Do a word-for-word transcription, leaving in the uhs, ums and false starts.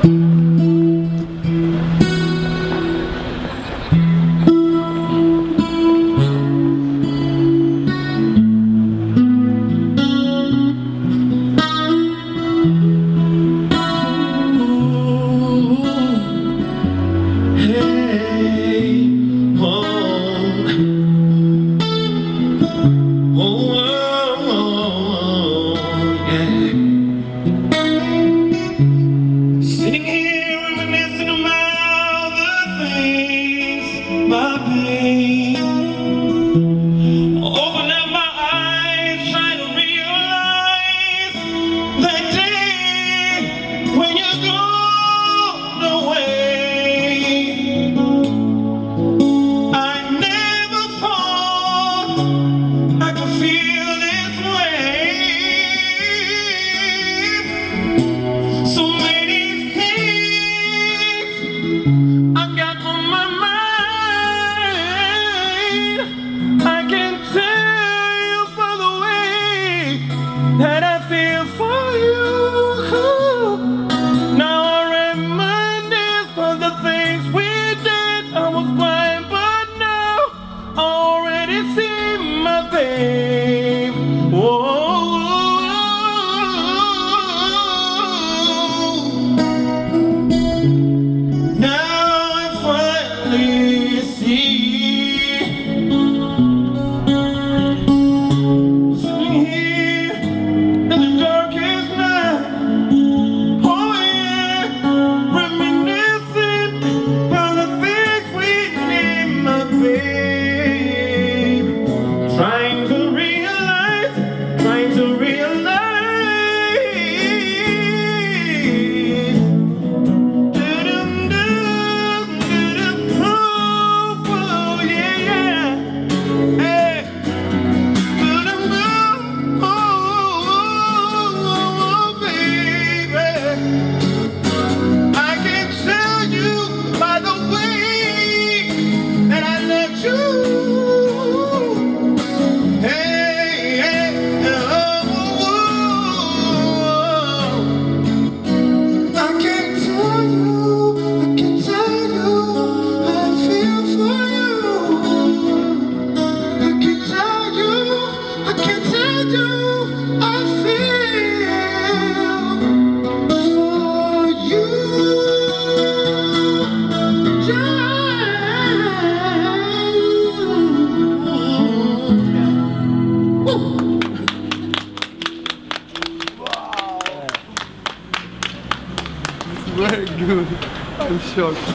That I feel for you. Now I reminisce of the things we did. I was blind, but now I already see my babe. Whoa. Now I finally see. Trying to realize, trying to realize. Do-dum-dum, do-dum, oh, oh, yeah, yeah. Hey. Do-dum-dum, oh, oh, oh, oh, baby. I can tell you by the way that I let you. Very good. I'm shocked.